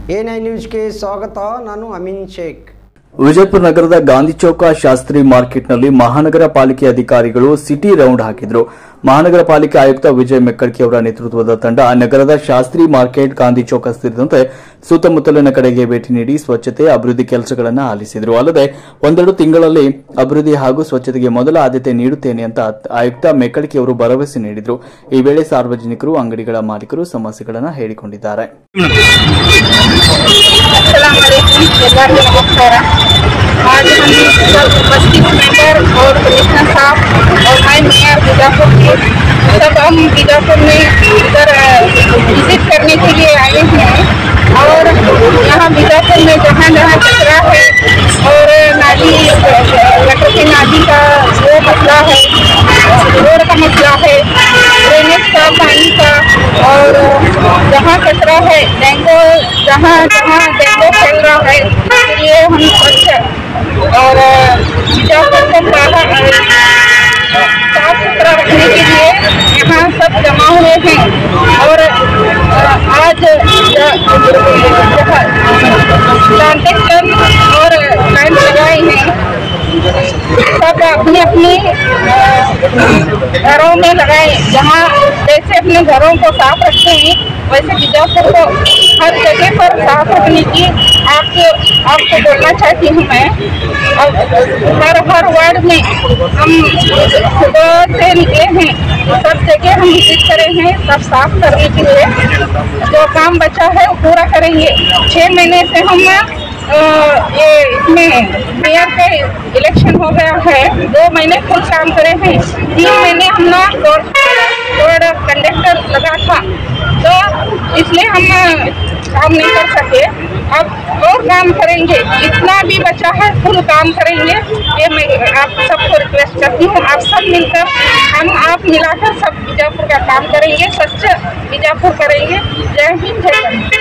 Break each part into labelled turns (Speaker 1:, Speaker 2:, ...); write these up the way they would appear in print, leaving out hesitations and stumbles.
Speaker 1: A9 ನ್ಯೂಸ್ಗೆ ಸ್ವಾಗತ. ನಾನು ಅಮೀನ್ ಶೇಖ್.
Speaker 2: ವಿಜಯಪುರ ನಗರದ ಗಾಂಧಿ ಚೌಕ ಶಾಸ್ತ್ರಿ ಮಾರ್ಕೆಟ್ನಲ್ಲಿ ಮಹಾನಗರ ಪಾಲಿಕೆ ಅಧಿಕಾರಿಗಳು ಸಿಟಿ ರೌಂಡ್ ಹಾಕಿದರು. ಮಹಾನಗರ ಪಾಲಿಕೆ ಆಯುಕ್ತ ವಿಜಯ್ ಮೆಕ್ಕಡ್ಕಿ ಅವರ ನೇತೃತ್ವದ ತಂಡ ನಗರದ ಶಾಸ್ತ್ರಿ ಮಾರ್ಕೆಟ್, ಗಾಂಧಿ ಚೌಕ ಸೇರಿದಂತೆ ಸುತ್ತಮುತ್ತಲಿನ ಕಡೆಗೆ ಭೇಟಿ ನೀಡಿ ಸ್ವಚ್ಛತೆ, ಅಭಿವೃದ್ಧಿ ಕೆಲಸಗಳನ್ನು ಆಲಿಸಿದರು. ಅಲ್ಲದೆ ಒಂದೆರಡು ತಿಂಗಳಲ್ಲಿ ಅಭಿವೃದ್ಧಿ ಹಾಗೂ ಸ್ವಚ್ಛತೆಗೆ ಮೊದಲ ಆದ್ಯತೆ ನೀಡುತ್ತೇನೆ ಅಂತ ಆಯುಕ್ತ ಮೆಕ್ಕಡ್ಕಿ ಅವರು ಭರವಸೆ ನೀಡಿದರು. ಈ ವೇಳೆ ಸಾರ್ವಜನಿಕರು, ಅಂಗಡಿಗಳ ಮಾಲೀಕರು ಸಮಸ್ಯೆಗಳನ್ನು ಹೇಳಿಕೊಂಡಿದ್ದಾರೆ.
Speaker 3: आज हम सब 25 मेंबर और कमिश्नर साहब और मैं मेयर बीजापुर के सब हम बीजापुर में इधर विजिट करने के लिए आए हैं और यहाँ बीजापुर में जहाँ जहाँ कचरा है और नाली गटर की नाली का वो मसला है, रोड का मसला है, ड्रेनेज का पानी का और जहाँ कचरा है डेंगू, जहाँ जहाँ डेंगू फैल रहा है इसके लिए हम स्वच्छ और बीजापुर को साफ सुथरा रखने के लिए यहाँ सब जमा हुए हैं और आज प्लांटेशन और प्लांट लगाए हैं। सब अपने अपने घरों में लगाए, जहाँ जैसे अपने घरों को साफ रखते हैं वैसे बीजापुर को हर जगह पर साफ रखने की आपको बोलना चाहती हूँ मैं। हर वार्ड में हम सुबह से निकले हैं, सब जगह हम विजिट करे हैं, सब साफ करने के लिए जो काम बचा है वो पूरा करेंगे। 6 महीने से हम ये इसमें मेयर के इलेक्शन हो गया है, 2 महीने खुद काम करे हैं, 3 महीने हमने रोड कंडक्टर लगा था तो इसलिए हम काम नहीं कर सके। अब और काम करेंगे, जितना भी बचा है फुल काम करेंगे। ये मैं आप सबको रिक्वेस्ट करती हूँ, आप सब मिलकर आप मिलाकर सब बीजापुर का काम करेंगे, स्वच्छ बीजापुर करेंगे। जय हिंद, जय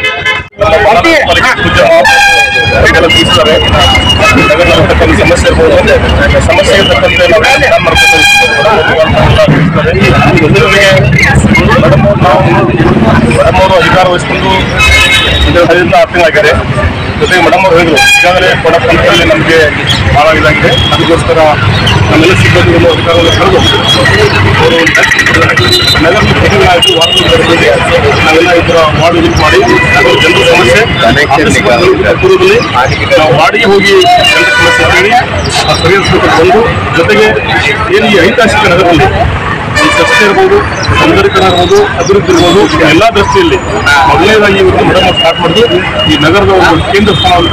Speaker 4: ಮೇಡಮ್ ಅವರು ಅಧಿಕಾರ ವಹಿಸಿಕೊಂಡು 5ರಿಂದ 6 ತಿಂಗಳಾಗಿದೆ. ಜೊತೆಗೆ ಮೇಡಮ್ ಅವರು ಹೇಳಿದ್ರು ಈಗಾಗಲೇ ಪ್ರಾಡಕ್ಟ್ ಕಂಪನಿಯಲ್ಲಿ ನಮಗೆ ಭಾಳ ಇದಾಗಿದೆ, ಅದಕ್ಕೋಸ್ಕರ ನಮ್ಮೆಲ್ಲ ಸಿಬ್ಬಂದಿಗಳು ಅಧಿಕಾರವನ್ನು ಕರೆದು ಅವರು ನಗರ ಪ್ರತಿನಿಧಿಗಳಾಗಿ ವಾರ್ತೆಗಳಿಗೆ ನಾವೆಲ್ಲ ಈ ಥರ ವಾರ್ಡ್ ವಿಸಿಟ್ ಮಾಡಿ ಜನರ ಸಮಸ್ಯೆ ಪೂರ್ವದಲ್ಲಿ ನಾವು ವಾರ್ಡಿಗೆ ಹೋಗಿ ಜನರ ಸಮಸ್ಯೆ ಹೇಳಿ ಪರಿಹರಿಸಬೇಕು ಬಂದು, ಜೊತೆಗೆ ಏನು ಈ ಐತಿಹಾಸಿಕ ನಗರದಲ್ಲಿ ಈ ಸ್ವಚ್ಛತೆ ಇರ್ಬೋದು, ಸೌಂದರ್ಯೀಕರಣ ಇರ್ಬೋದು, ಅಭಿವೃದ್ಧಿ ಇರ್ಬೋದು, ಎಲ್ಲ ದೃಷ್ಟಿಯಲ್ಲಿ ಮೊದಲನೇದಾಗಿ ಇವತ್ತು ಮೇಡಮ್ ಸ್ಟಾರ್ಟ್ ಮಾಡಿದ್ರು ಈ ನಗರದ ಒಂದು ಕೇಂದ್ರ ಸ್ಥಾನವನ್ನು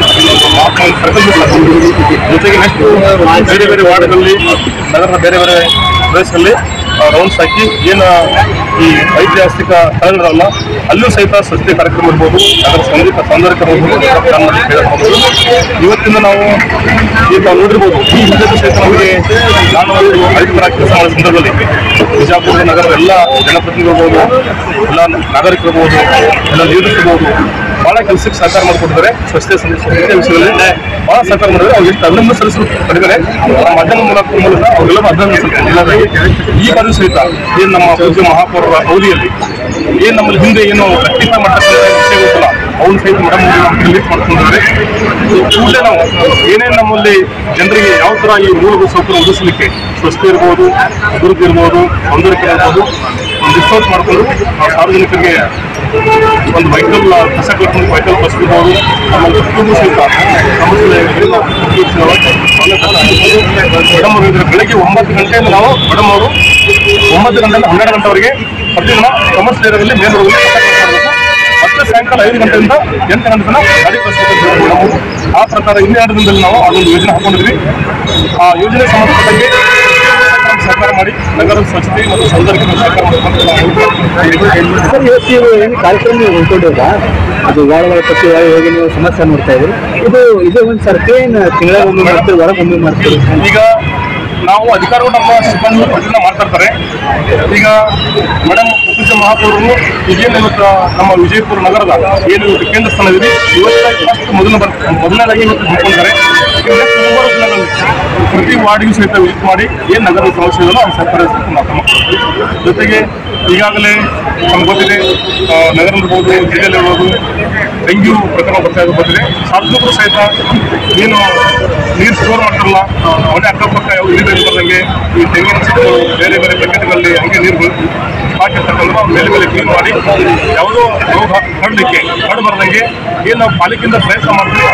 Speaker 4: ಜೊತೆಗೆ ನೆಕ್ಸ್ಟ್ ಬೇರೆ ಬೇರೆ ವಾರ್ಡ್ಗಳಲ್ಲಿ ನಗರದ ಬೇರೆ ಬೇರೆ ಪ್ರದೇಶಗಳಲ್ಲಿ ರೌಂಡ್ಸ್ ಹಾಕಿ ಏನು ಈ ಐತಿಹಾಸಿಕ ಸ್ಥಳಗಳಲ್ಲ ಅಲ್ಲೂ ಸಹಿತ ಸ್ವಚ್ಛತೆ ಕಾರ್ಯಕ್ರಮ ಇರ್ಬೋದು, ಅದರ ಸೌಂದರ್ಯೀಕರಣ ಇರ್ಬೋದು. ಇವತ್ತಿಂದ ನಾವು ಈಗ ನೋಡಿರ್ಬೋದು ಈ ಹಿಂದೆ ಸಹಿತ ನಮಗೆ ನಾನು ಆಯುಕ್ತರಾಗಿ ಕೆಲಸ ಮಾಡಿದ ಸಂದರ್ಭದಲ್ಲಿ ಬಿಜಾಪುರ ನಗರದ ಎಲ್ಲ ಜನಪ್ರತಿನಿಧಿಗಳು ಎಲ್ಲ ನಾಗರಿಕರಿರ್ಬೋದು, ಎಲ್ಲ ಲೀಡರ್ಸ್ ಇರ್ಬೋದು, ಭಾಳ ಕೆಲಸಕ್ಕೆ ಸಹಕಾರ ಮಾಡಿಕೊಟ್ಟಿದ್ದಾರೆ. ಸ್ವಚ್ಛತೆ ವಿಷಯದಲ್ಲಿ ಭಾಳ ಸಹಕಾರ ಮಾಡಿದರೆ ಅವ್ರಿಗೆ ಎಷ್ಟು ಅಭಿನಂದನೆ ಸಲ್ಲಿಸಲು ಪಡೆದರೆ ಮಾಧ್ಯಮ ಮೂಲಕ ಅವರೆಲ್ಲ ಅಭಿನಂದನೆ. ಈ ಬಾರಿ ಸಹಿತ ಏನು ನಮ್ಮ ಪೂಜ್ಯ ಮಹಾಪೌರರ ಅವಧಿಯಲ್ಲಿ ಏನು ನಮ್ಮಲ್ಲಿ ಹಿಂದೆ ಏನು ವ್ಯಕ್ತಿತ್ವ ಮಾಡ್ತಕ್ಕಂಥ ವಿಷಯ ಗೊತ್ತಲ್ಲ ಅವ್ನು ಸಹಿತ ಮೇಡಮ್ ರಿಲೀಸ್ ಮಾಡ್ಕೊಂಡಿದ್ದಾರೆ. ಕೂಡಲೇ ನಾವು ಏನೇನು ನಮ್ಮಲ್ಲಿ ಜನರಿಗೆ ಯಾವ ಥರ ಈ ಮೂಲಭೂತ ಸೌಕರ್ಯ ಒದಗಿಸಲಿಕ್ಕೆ ಸ್ವಚ್ಛತೆ ಇರ್ಬೋದು, ಅಭಿವೃದ್ಧಿ ಇರ್ಬೋದು, ಸೌಂದರ್ಯೀಕರಣ ಇರ್ಬೋದು ಒಂದು ಡಿಸ್ಕೌಂಟ್ ಮಾಡಿಕೊಂಡು ನಾವು ಸಾರ್ವಜನಿಕರಿಗೆ ಒಂದು ವೆಹಿಕಲ್ ಕಸ ಕಟ್ಕೊಂಡು ವೆಹಿಕಲ್ ಬಸ್ ಇರ್ಬೋದು, ಆಮೇಲೆ ಪ್ರತಿಯೊಂದು ಸಹಿತ ಸಮಸ್ಯೆ ಮೇಡಮ್ ಅವರು ಬೆಳಗ್ಗೆ 9 ಗಂಟೆಯಿಂದ ನಾವು ಮೇಡಮ್ ಅವರು 9 ಗಂಟೆಯಿಂದ 12 ಗಂಟೆವರೆಗೆ ಪ್ರತಿದಿನ ಸಮಸ್ಯೆ ಇರೋದ್ರಲ್ಲಿ ಮೇನ್ ರೋಡಲ್ಲಿ ಕಸ ಮಾಡಬೇಕು. ಮತ್ತೆ ಸಾಯಂಕಾಲ 5 ಗಂಟೆಯಿಂದ 8 ಗಂಟೆ ತನಕ ಗಾಡಿ ಕಳಿಸಬೇಕು ಮೇಡಮ್. ಆ ಪ್ರಕಾರ 12 ದಿನದಲ್ಲಿ ನಾವು ಅದೊಂದು ಯೋಜನೆ ಹಾಕೊಂಡಿದ್ವಿ. ಆ ಯೋಜನೆ ಸಂಬಂಧಪಟ್ಟಂಗೆ ಸಹಕಾರ ಮಾಡಿ ನಗರದ ಸ್ವಚ್ಛತೆ ಮತ್ತು ಸೌಂದರ್ಯಕ್ಕೆ ಸಹಕಾರ ಮಾಡ್ಕೊಂಡು
Speaker 5: ಏನು ಕಾರ್ಯಕ್ರಮ ಉಳ್ಕೊಂಡಿಲ್ಲ. ಅದು ವಾರ ಪ್ರತಿ ವಾರ ಹೇಗೆ ನೀವು ಸಮಸ್ಯೆ ನೋಡ್ತಾ ಇದ್ದೀರಿ. ಇದು ಒಂದು ಸರ್ತಿ ಏನು ತಿಂಗಳ ಒಮ್ಮೆ ಮಾಡ್ತೀವಿ, ಹೊರಗೊಮ್ಮೆ ಮಾಡ್ತೀವಿ.
Speaker 4: ಈಗ ನಾವು ಅಧಿಕಾರಿಗಳು ನಮ್ಮ ಸಿಬ್ಬಂದಿ ಪ್ರತಿದಿನ ಮಾತಾಡ್ತಾರೆ. ಈಗ ಮೇಡಮ್ ಉಪ ಮಹಾಪೌರರು ಈಗೇನು ಇವತ್ತು ನಮ್ಮ ವಿಜಯಪುರ ನಗರದ ಏನು ಇವತ್ತು ಕೇಂದ್ರ ಸ್ಥಾನದಲ್ಲಿ ಇವತ್ತು ಮೊದಲನೇದಾಗಿ ಇವತ್ತು ಹಮ್ಮಿಕೊಂಡಿದ್ದಾರೆ. ಮುಂಬರುವ ದಿನಗಳಲ್ಲಿ ಪ್ರತಿ ವಾರ್ಡಿಗೂ ಸಹಿತ ವಿಸಿಟ್ ಮಾಡಿ ಏನು ನಗರದ ಸಮಸ್ಯೆ ಇದೆಯೋ ಅದು ಸರಿಪಡಿಸಬೇಕು ನಾವು ಕ್ರಮ ಕೊಡ್ತೀವಿ. ಜೊತೆಗೆ ಈಗಾಗಲೇ ನಮ್ಗೆ ಗೊತ್ತಿದೆ ನಗರದಲ್ಲಿರ್ಬೋದು, ಜಿಲ್ಲೆಯಲ್ಲಿರ್ಬೋದು ಡೆಂಗ್ಯೂ ಪ್ರಕರಣ ಬರ್ತಾ ಇರೋ ಬಂದಿದೆ. ಸಾರ್ವಜನಿಕರು ಸಹಿತ ಏನು ನೀರು ಸ್ಟೋರ್ ಮಾಡ್ತಾರಲ್ಲ, ಮನೆ ಅಕ್ಕಪಕ್ಕ ಯಾವ ನೀರು ಬರ್ದಂಗೆ ಈ ತೆಂಗಿನ ಸಿಟ್ಟು ಬೇರೆ ಬೇರೆ ಬಕೆಟ್ಗಳಲ್ಲಿ ಹಂಗೆ ನೀರು ಹಾಕಿರ್ತಕ್ಕಂಥ ಮೇಲೆ ಕ್ಲೀನ್ ಮಾಡಿ ಯಾವುದೋ ರೋಗ ಹರಡಲಿಕ್ಕೆ ಹರಡಬಾರ್ದಂಗೆ ಏನು ನಾವು ಪಾಲಿಕೆಯಿಂದ ಪ್ರಯತ್ನ ಮಾಡ್ತೀವಿ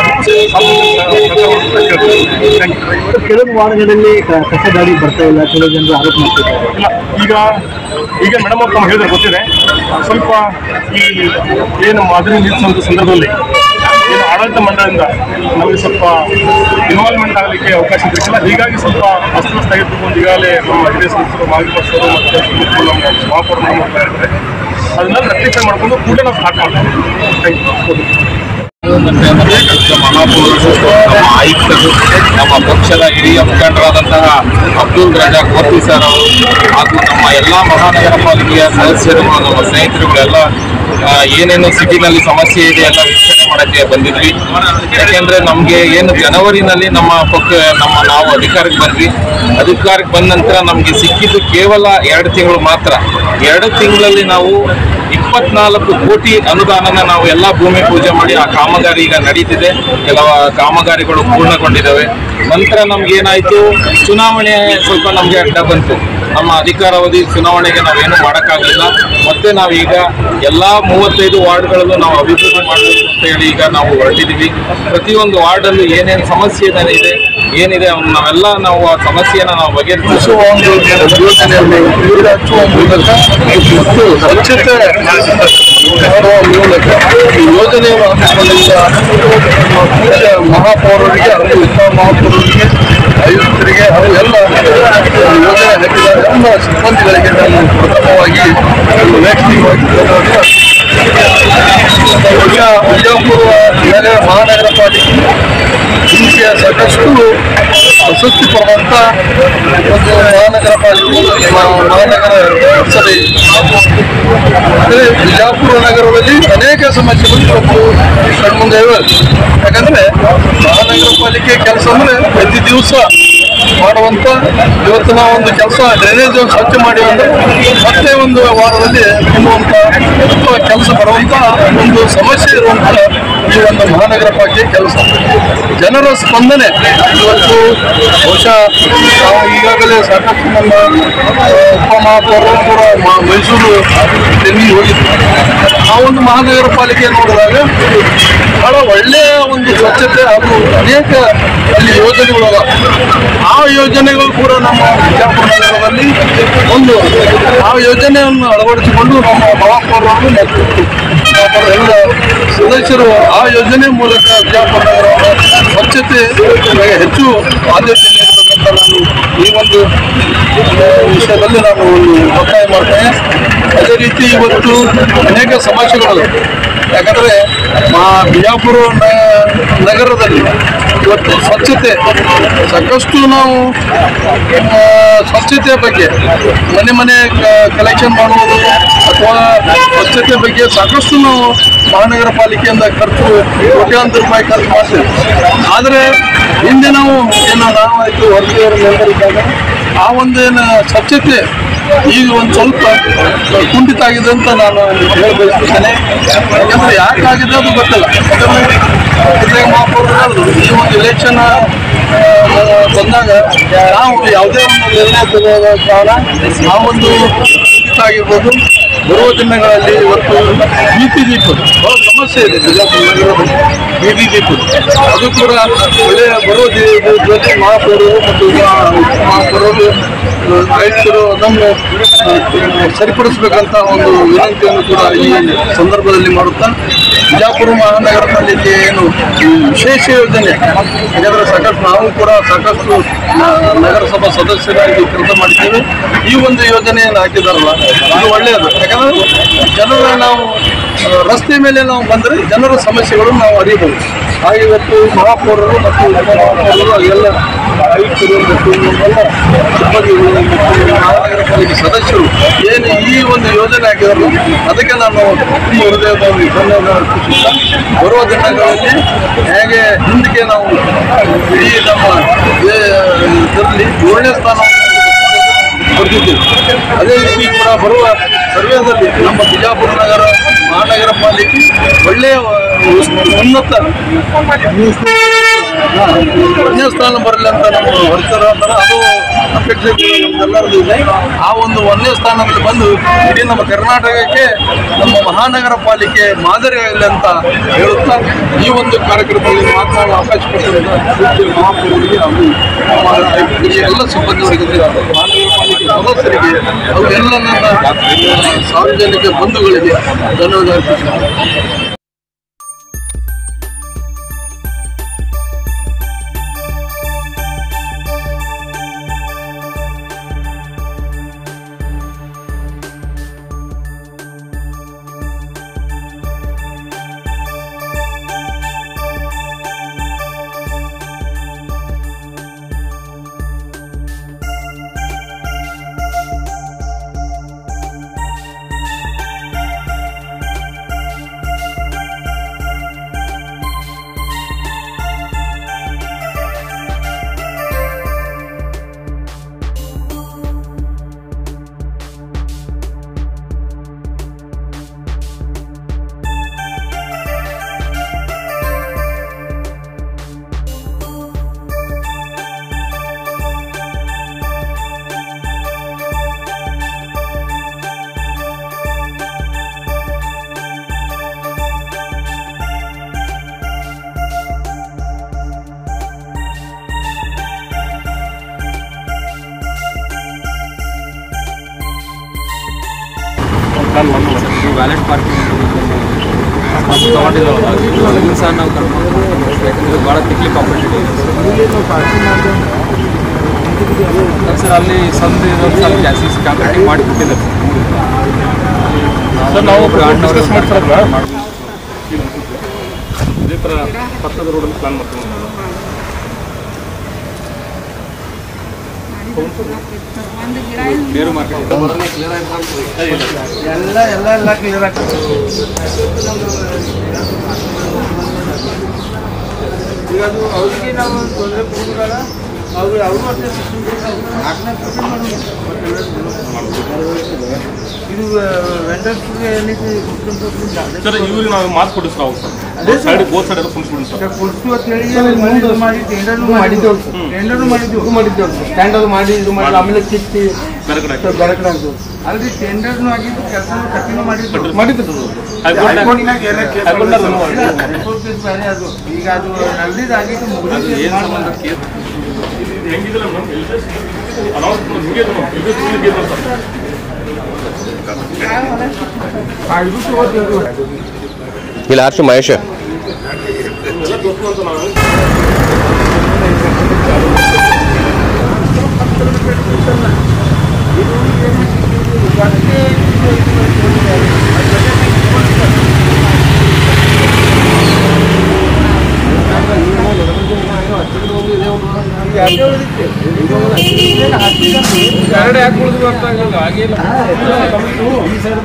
Speaker 4: ಅದು
Speaker 5: ಕೆಲವು ವಾರ್ಡ್ಗಳಲ್ಲಿ ಕಸ ಗಾಡಿ ಬರ್ತಾ ಇಲ್ಲ, ಕೆಲವು ಜನರು ಆರೋಪ ಮಾಡ್ತಿದ್ದಾರೆ.
Speaker 4: ಇಲ್ಲ, ಈಗ ಮೇಡಮ್ ಅವ್ರು ಹೇಳಿದ್ರೆ ಗೊತ್ತಿದೆ, ಸ್ವಲ್ಪ ಈ ಏನು ಮಾದರಿ ನಿಲ್ಲಿಸುವಂಥ ಸಂದರ್ಭದಲ್ಲಿ ಏನು ಆಡಳಿತ ಮಂಡಳಿಯಿಂದ ನಮಗೆ ಸ್ವಲ್ಪ ಇನ್ವಾಲ್ವ್ಮೆಂಟ್ ಆಗಲಿಕ್ಕೆ ಅವಕಾಶ ಸಿಕ್ಕಿಲ್ಲ. ಹೀಗಾಗಿ ಸ್ವಲ್ಪ ಅಸ್ತವ್ಯಸ್ತ ಆಗಿರ್ತಕ್ಕಂಥ ಈಗಾಗಲೇ ನಮ್ಮ ಹಿರಿಯ ಸದಸ್ಯರು ಮಾಜಿ ಸದಸ್ಯರು ಮತ್ತು ನಮ್ಮ ಮಹಾಪೌರರು ಮಾಡ್ತಾ ಇರ್ತಾರೆ. ಅದನ್ನ ರೆಕ್ಟಿಫೈ ಮಾಡಿಕೊಂಡು ಕೂಡಲೇ ನಾವು ಸ್ಟಾರ್ಟ್ ಮಾಡ್ತೀವಿ.
Speaker 6: ಮಹಾಪೌರರು, ನಮ್ಮ ಆಯುಕ್ತರು, ನಮ್ಮ ಪಕ್ಷದ ಹಿರಿಯ ಮುಖಂಡರಾದಂತಹ ಅಬ್ದುಲ್ ರಜಾಕ್ ಕೋತಿ ಸರ್ ಅವರು ಹಾಗೂ ನಮ್ಮ ಎಲ್ಲ ಮಹಾನಗರ ಪಾಲಿಕೆಯ ಸದಸ್ಯರು, ನಮ್ಮ ಸ್ನೇಹಿತರುಗಳೆಲ್ಲ ಏನೇನು ಸಿಟಿನಲ್ಲಿ ಸಮಸ್ಯೆ ಇದೆ ಎಲ್ಲ ವೀಕ್ಷಣೆ ಮಾಡೋಕ್ಕೆ ಬಂದಿದ್ವಿ. ಯಾಕೆಂದರೆ ನಮಗೆ ಏನು ಜನವರಿನಲ್ಲಿ ನಾವು ಅಧಿಕಾರಕ್ಕೆ ಬಂದ್ವಿ. ಅಧಿಕಾರಕ್ಕೆ ಬಂದ ನಂತರ ನಮಗೆ ಸಿಕ್ಕಿದ್ದು ಕೇವಲ 2 ತಿಂಗಳು ಮಾತ್ರ. 2 ತಿಂಗಳಲ್ಲಿ ನಾವು 24 ಕೋಟಿ ಅನುದಾನನ ನಾವು ಎಲ್ಲ ಭೂಮಿ ಪೂಜೆ ಮಾಡಿ ಆ ಕಾಮಗಾರಿ ಈಗ ನಡೀತಿದೆ. ಕೆಲವು ಕಾಮಗಾರಿಗಳು ಪೂರ್ಣಗೊಂಡಿದ್ದಾವೆ. ನಂತರ ನಮ್ಗೇನಾಯಿತು, ಚುನಾವಣೆ ಸ್ವಲ್ಪ ನಮಗೆ ಅಡ್ಡ ಬಂತು. ನಮ್ಮ ಅಧಿಕಾರಾವಧಿ ಚುನಾವಣೆಗೆ ನಾವೇನು ಮಾಡೋಕ್ಕಾಗಲಿಲ್ಲ. ಮತ್ತೆ ನಾವೀಗ ಎಲ್ಲ 35 ವಾರ್ಡ್ಗಳಲ್ಲೂ ನಾವು ಅಭಿವೃದ್ಧಿ ಮಾಡಬೇಕು ಅಂತ ಹೇಳಿ ಈಗ ನಾವು ಹೊರಟಿದ್ದೀವಿ. ಪ್ರತಿಯೊಂದು ವಾರ್ಡಲ್ಲೂ ಏನೇನು ಸಮಸ್ಯೆ ಏನಿದೆ ನಾವೆಲ್ಲ ನಾವು ಆ ಸಮಸ್ಯೆಯನ್ನು ನಾವು ಬಗೆಹರಿಸುವ ಒಂದು
Speaker 5: ಯೋಜನೆಯಲ್ಲಿ ನೀರು ಹಚ್ಚುವ ಮೂಲಕ ಸ್ವಚ್ಛತೆ ಮಾಡುವ ಮೂಲಕ ಈ ಯೋಜನೆಯನ್ನು ಹಮ್ಮಿಕೊಂಡಿದ್ದ ಮಹಾಪೌರರಿಗೆ ಹಾಗೂ ಉಪ ಮಹಾಪೌರರಿಗೆ, ಆಯುಕ್ತರಿಗೆ ಹಾಗೂ ಎಲ್ಲ ಯೋಜನೆ ಹಾಕಿದ ಎಲ್ಲ ಸಿಬ್ಬಂದಿಗಳಿಗೆ ನಾನು ಪ್ರಥಮವಾಗಿ ವೈಯಕ್ತಿಕವಾಗಿ ವಿಜಯಪುರ ನಗರ ಮಹಾನಗರ ಪಾಲಿಕೆ ಹಿಂಸೆಯ ಸಾಕಷ್ಟು ಪ್ರಶಸ್ತಿ ಪಡೆದಂಥ ಒಂದು ಮಹಾನಗರ ಪಾಲಿಕೆ ಮಹಾನಗರ ಸಭೆ. ಅಂದರೆ ವಿಜಯಪುರ ನಗರದಲ್ಲಿ ಅನೇಕ ಸಮಸ್ಯೆಗಳು ಇವತ್ತು ಕಣ್ಮುಂದೆ ಇವೆ. ಯಾಕಂದರೆ ಮಹಾನಗರ ಪಾಲಿಕೆ ಕೆಲಸ ಅಂದರೆ ಪ್ರತಿ ದಿವಸ ಮಾಡುವಂಥ ಇವತ್ತು ನಾವು ಒಂದು ಕೆಲಸ ಡ್ರೈನೇಜ್ ಸ್ವಚ್ಛ ಮಾಡಿ ಅಂದರೆ ಮತ್ತೆ ಒಂದು ವಾರದಲ್ಲಿ ತುಂಬುವಂಥ ಕೆಲಸ ಬರುವಂಥ ಒಂದು ಸಮಸ್ಯೆ ಇರುವಂಥ ಈ ಒಂದು ಮಹಾನಗರ ಪಾಲಿಕೆ ಕೆಲಸ. ಜನರ ಸ್ಪಂದನೆ ಇವತ್ತು ಬಹುಶಃ ನಾವು ಈಗಾಗಲೇ ಸಾಕಷ್ಟು ನಮ್ಮ ಉಪಮಹಾಪೌರರು ಕೂಡ ಮೈಸೂರು ಡೆಲ್ಲಿಗೆ ಹೋಗಿದ್ವಿ. ಆ ಒಂದು ಮಹಾನಗರ ಪಾಲಿಕೆ ನೋಡಿದಾಗ ಬಹಳ ಒಳ್ಳೆಯ ಒಂದು ಸ್ವಚ್ಛತೆ ಹಾಗೂ ಅನೇಕ ಅಲ್ಲಿ ಯೋಜನೆಗಳಲ್ಲ. ಆ ಯೋಜನೆಗಳು ಕೂಡ ನಮ್ಮ ವಿಜಯಪುರ ನಗರದಲ್ಲಿ ಒಂದು ಆ ಯೋಜನೆಯನ್ನು ಅಳವಡಿಸಿಕೊಂಡು ನಮ್ಮ ಮಹಾಪೌರರು ಮತ್ತು ಎಲ್ಲ ಸದಸ್ಯರು ಆ ಯೋಜನೆ ಮೂಲಕ ವಿಜಯಪುರ ನಗರದ ಸ್ವಚ್ಛತೆ ಹೆಚ್ಚು ಆದ್ಯತೆ ನೀಡಬೇಕಂತ ನಾನು ಈ ಒಂದು ವಿಷಯದಲ್ಲಿ ನಾನು ಒತ್ತಾಯ ಮಾಡ್ತೇನೆ. ಅದೇ ರೀತಿ ಇವತ್ತು ಅನೇಕ ಸಮಸ್ಯೆಗಳು, ಯಾಕಂದರೆ ಬಿಜಾಪುರ ನಗರದಲ್ಲಿ ಇವತ್ತು ಸ್ವಚ್ಛತೆ ಸಾಕಷ್ಟು ನಾವು ಸ್ವಚ್ಛತೆಯ ಬಗ್ಗೆ ಮನೆ ಕಲೆಕ್ಷನ್ ಮಾಡುವುದು ಅಥವಾ ಸ್ವಚ್ಛತೆ ಬಗ್ಗೆ ಸಾಕಷ್ಟು ನಾವು ಮಹಾನಗರ ಪಾಲಿಕೆಯಿಂದ ಕೋಟ್ಯಾಂತರ ರೂಪಾಯಿ ಖರ್ಚು ಮಾಡ್ತೇವೆ. ಆದರೆ ಹಿಂದೆ ನಾವಾಯಿತು ಹೊರಗೆಯವರು ಮೆಂಬರಿದ್ದಾಗ ಆ ಒಂದೇನು ಸ್ವಚ್ಛತೆ ಈಗ ಒಂದು ಸ್ವಲ್ಪ ಕುಂಠಿತ ಆಗಿದೆ ಅಂತ ನಾನು ಹೇಳಬಯಸುತ್ತೇನೆ. ಯಾಕಂದರೆ ಯಾಕಾಗಿದೆ ಅದು ಗೊತ್ತಿಲ್ಲ. ಯಾಕಂದರೆ ಮಹಾಪೌರರು ಈ ಒಂದು ಇಲೆಕ್ಷನ್ ಬಂದಾಗ ನಾವು ಯಾವುದೇ ಒಂದು ನಿರ್ಣಯ ತಗೊಳ್ಳೋ ಕಾರಣ ಆ ಒಂದು ಕುಂಠಿತ ಆಗಿರ್ಬೋದು. ಬರುವ ದಿನಗಳಲ್ಲಿ ಇವತ್ತು ಬೀದಿ ದೀಪದ ಬಹಳ ಸಮಸ್ಯೆ ಇದೆ ಬಿಜಾಪುರ ನಗರದ ಬೀದಿ ದೀಪದ. ಅದು ಕೂಡ ಒಳ್ಳೆಯ ಬರುವ ದಿನದಲ್ಲಿ ಮಹಾಪೌರರು ಮತ್ತು ಮಹಾಪೌರರು ರೈತರು ಅದನ್ನು ಸರಿಪಡಿಸಬೇಕಂತ ಒಂದು ವಿನಂತಿಯನ್ನು ಕೂಡ ಈ ಸಂದರ್ಭದಲ್ಲಿ ಮಾಡುತ್ತಾ, ಬಿಜಾಪುರ ಮಹಾನಗರ ಪಾಲಿಕೆ ಏನು ವಿಶೇಷ ಯೋಜನೆ, ಯಾಕಂದರೆ ಸಾಕಷ್ಟು ನಾವು ಕೂಡ ಸಾಕಷ್ಟು ನಗರಸಭಾ ಸದಸ್ಯರಾಗಿ ಕೆಲಸ ಮಾಡಿದ್ದೇವೆ. ಈ ಒಂದು ಯೋಜನೆಯನ್ನು ಹಾಕಿದಾರಲ್ಲ ಅದು ಒಳ್ಳೆಯದು. ಯಾಕಂದರೆ ಜನರ ನಾವು ರಸ್ತೆ ಮೇಲೆ ನಾವು ಬಂದರೆ ಜನರ ಸಮಸ್ಯೆಗಳು ನಾವು ಅರಿಯಬಹುದು. ಹಾಗೆ ಇವತ್ತು ಮಹಾಪೌರರು ಮತ್ತು ಉಪಮಹಾಪೌರರು ಎಲ್ಲ ಆಯುಕ್ತರು ಮತ್ತು ಸಿಬ್ಬಂದಿಗಳು ಮಹಾನಗರ ಪಾಲಿಕೆ ಸದಸ್ಯರು ಏನು ಈ ಒಂದು ಯೋಜನೆ ಆಗಿರಲ್ಲ ಅದಕ್ಕೆ ನಾನು ಈ ಹೃದಯದಲ್ಲಿ ಧನ್ಯವಾದ ಅರ್ಪಿಸುತ್ತಾ ಬರುವ ದಿನಗಳಲ್ಲಿ ಹೇಗೆ ಹಿಂದಿಗೆ ನಾವು ಇಡೀ ನಮ್ಮ ಇದರಲ್ಲಿ 7ನೇ ಸ್ಥಾನ ಪಡೆದಿದ್ದೇವೆ. ಅದೇ ರೀತಿ ಕೂಡ ಬರುವ ಸರ್ವೇದಲ್ಲಿ ನಮ್ಮ ಬಿಜಾಪುರ ನಗರ ಮಹಾನಗರ ಪಾಲಿಕೆ ಒಳ್ಳೆಯ ಉನ್ನತ 1ನೇ ಸ್ಥಾನ ಬರಲಿ ಅಂತ ನಮ್ಮ ಹೊರತರ ಅದು ಅಪೇಕ್ಷೆ ಕೂಡ ನಮ್ಗೆಲ್ಲರದ್ದು ಇದೆ. ಆ ಒಂದು 1ನೇ ಸ್ಥಾನದಲ್ಲಿ ಬಂದು ಇಡೀ ನಮ್ಮ ಕರ್ನಾಟಕಕ್ಕೆ ನಮ್ಮ ಮಹಾನಗರ ಪಾಲಿಕೆ ಮಾದರಿಯಾಗಲಿ ಅಂತ ಹೇಳುತ್ತಾ ಈ ಒಂದು ಕಾರ್ಯಕ್ರಮದಲ್ಲಿ ಮಾತನಾಡುವ ಅವಕಾಶ ಕೊಟ್ಟಿರುವ ಮಹಾಪೌರರಿಗೆ ಹಾಗೂ ಎಲ್ಲ ಸಿಬ್ಬಂದಿಯವರಿಗೆ ಮಹಾನಗರ ಪಾಲಿಕೆ ಸದಸ್ಯರಿಗೆ ಹಾಗೂ ಎಲ್ಲ ನನ್ನ ಸಾರ್ವಜನಿಕ ಬಂಧುಗಳಿಗೆ ಧನ್ಯವಾದ ಅರ್ಪಿಸುತ್ತೇನೆ.
Speaker 7: ವ್ಯಾಲೆಟ್ ಪಾರ್ಕಿಂಗ್ ತೊಗೊಂಡಿಲ್ಲ ಸಹ ನಾವು ಕರ್ಕೊಂಡು ಯಾಕಂದರೆ ಭಾಳ ತಿಕ್ಲಿಕ್ಕೆ ಆಪರ್ಚುನಿಟಿ ಸರ್ ಅಲ್ಲಿ ಸಂದು ಅಲ್ಲಿ ಗ್ಯಾಸಸ್ ಕ್ಯಾಪ್ರೇಟಿಂಗ್ ಮಾಡಿ ಕೊಟ್ಟಿದ್ದಾರೆ
Speaker 4: ಸರ್ ನಾವು ಇದೇ ಥರ ಪಕ್ಕದ ರೋಡಲ್ಲಿ ಪ್ಲಾನ್ ಮಾಡ್ತೀವಿ.
Speaker 7: ಬೇರು ಮಾರ್ಕೆಟ್
Speaker 5: ಎಲ್ಲ ಕ್ಲಿಯರ್ ಆಗ್ತದೆ. ಈಗ ಅದು ಅವ್ರಿಗೆ ನಾವು ತೊಂದರೆ ಕೊಡೋದಲ್ಲ ಅವರು ಅಷ್ಟೇ ಇದು ವೆಂಡರ್ಸ್ಗೆ
Speaker 4: ಸರ್ ಇವ್ರಿಗೆ ನಾವು ಮಾತು ಕೊಡಿಸ್ತಾ ಹೋಗ್ತಾರೆ ಅದೇ ಸೈಡ್ ಬೋತ್ ಸೈಡ್ ಎಲ್ಲ ಕುಣಿಸ್ಬಿಡಿ ಸರ್
Speaker 5: ಕೊಡ್ತು ಅಂತ ಹೇಳಿ ಮಾಡಿ ಟೆಂಡರ್ನು ಮಾಡಿದ್ದೇವೆ ಸ್ಟ್ಯಾಂಡರ್ಡ್ ಮಾಡಿ ಇದು ಮಾಡಿ ಆಮೇಲೆ ಕಿತ್ತಿ ಬೇರೆ ಕಡೆ ಆಗ್ತದೆ ಅಲ್ಲಿ ಟೆಂಡರ್ನು ಆಗಿದ್ದು ಕೆಲಸನೂ ಕಟ್ಟಿನೂ ಮಾಡಿದ್ದು ಬೇರೆ ಅದು ಈಗ ಅದು ನಲ್ದಿದ್ದಾಗಿದ್ದು ಮುಗಿದು ಏನು ಸಂಬಂಧ
Speaker 4: ಹೆಂಗಿದಿಲ್ಲ ಅನೌನ್ಸ್
Speaker 8: ಇಲ್ಲ ಆರ್ಷು ಮಹೇಶ್
Speaker 7: ಎರಡು ಯಾಕೆ ಉಳಿದು ಬರ್ತಾಗಲ್ಲ ಹಾಗೇಲ್ಲ
Speaker 5: ಈ ಸೈಡ್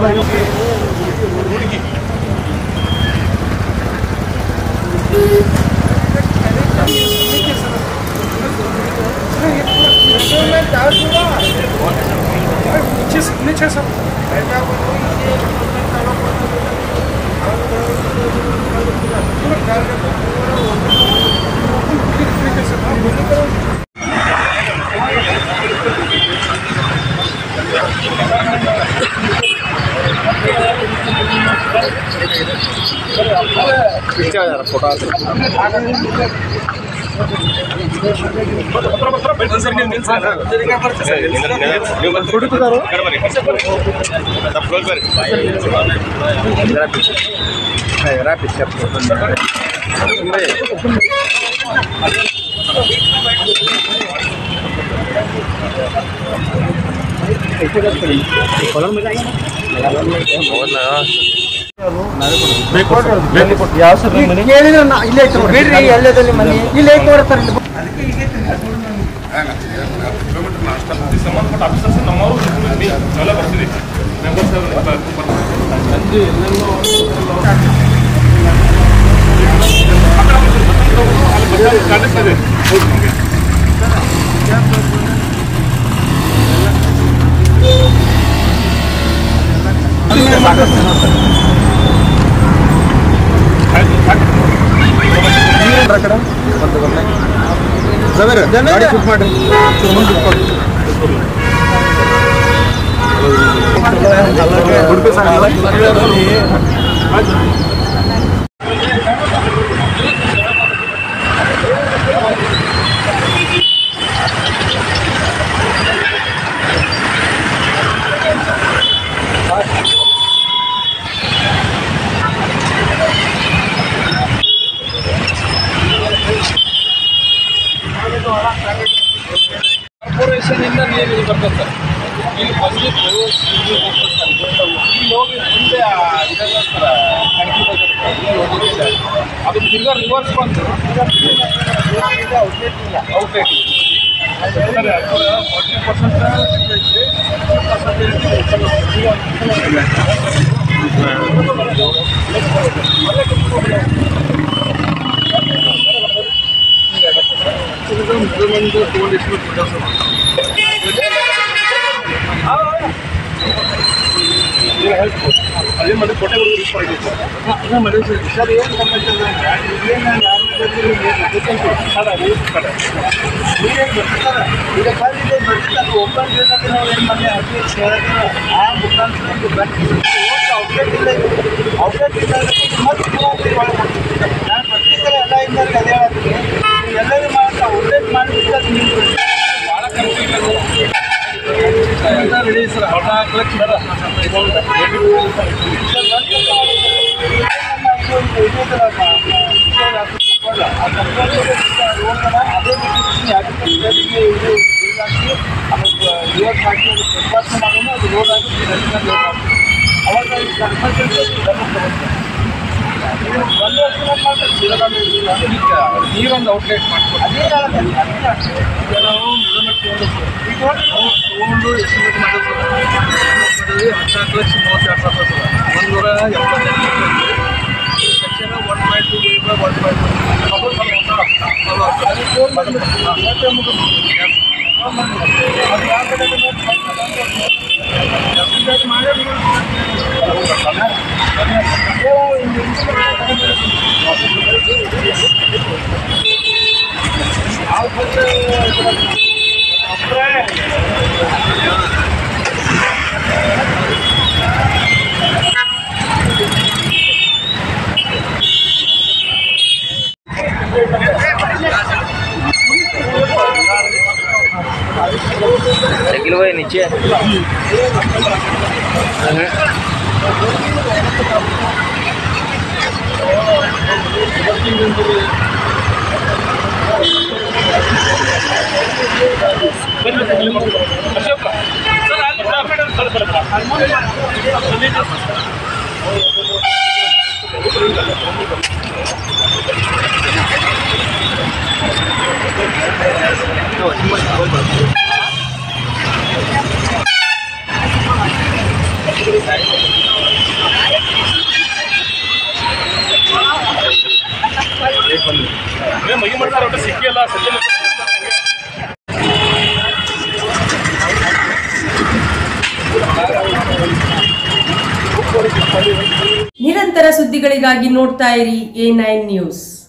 Speaker 5: नीचे सब
Speaker 8: फोटो
Speaker 7: ಯಾವ ಸರ್
Speaker 1: ಕೇಳಿದ್ರೆ ಇಲ್ಲೇ ಐತೆ ಬಿಡ್ರಿ, ಎಲ್ಲದಲ್ಲಿ ಮನೆ ಇಲ್ಲೇ ಐತೆ ನೋಡ್ತಾರೆ.
Speaker 4: ಸಂಬಂಧಪಟ್ಟ ಆಫೀಸರ್ಸ್ ನಮ್ಮವರು ಎಲ್ಲ ಬರ್ತೀವಿ.
Speaker 5: ಕಾರ್ಪೊರೇಷನ್ ಇಂದ ನೀರು ಬರ್ತದೆ ಸರ್. ಇಲ್ಲಿ ಬಂದಿತ್ತು ಇಲ್ಲಿ ಹೋಗಿ ಮುಂದೆ ಇದೆಲ್ಲ ಸರ್ ಕಣಕಿ ಬರುತ್ತೆ, ಇಲ್ಲಿ ಹೋಗಿದ್ದೆ ಅದು ತಿರ್ಗಾ ರಿವರ್ಸ್ ಬಂದು ಔಟ್ಲೆಟ್
Speaker 4: ಅದೇ ಮತ್ತೆ ಕೊಟ್ಟೆ ಯೂಸ್ ಮಾಡಿದ್ದೀವಿ
Speaker 5: ಸರ್. ಏನು ಸಮಸ್ಯೆ ಈಗ ಬಂದಿದೆ ಬರ್ತಾರೆ ಒಬ್ಬರು ನಾವು ಏನು ಮಾಡಿ ಆ ಮುಖಾಂತರ ಔಟ್ಲೆಟ್ ಇಲ್ಲ, ಔಟ್ಲೆಟ್ ಇಲ್ಲ ಮತ್ತೆ ನಾನು ಪ್ರತಿ ಸಲ ಎಲ್ಲ ಇದ್ದಾರೆ ಅದೇ ಹೇಳ್ತೀನಿ, ಎಲ್ಲರೂ ಮಾಡ್ತಾ ಔಟ್ಲೆಟ್ ಮಾಡಿಬಿಟ್ಟು ನೀವು ಭಾಳ ಕಂಪ್ನಿ ರೆಡಿ ಸರ್. 14 ಲಕ್ಷ ನೀರೊಂದು ಔಟ್ಲೆಟ್ ಮಾಡ್ಕೊಂಡು ನಾವು ತಗೊಂಡು ಎಸ್ಟಿಮೇಟ್ ಮಾಡಿದ್ವಿ 14 ಲಕ್ಷ 32 ಸಾವಿರ 178 ಸೆಕ್ಷನ್
Speaker 8: लेकिन वो नीचे
Speaker 4: ಮಗಿ ಮಾಡ್ತಾರೆ ಒಟ್ಟು ಸಿಕ್ಕಿಲ್ಲ ಸಜ್ಜನ
Speaker 9: ನಿರಂತರ ಸುದ್ದಿಗಳಿಗಾಗಿ ನೋಡ್ತಾ ಇರಿ A9 ನ್ಯೂಸ್.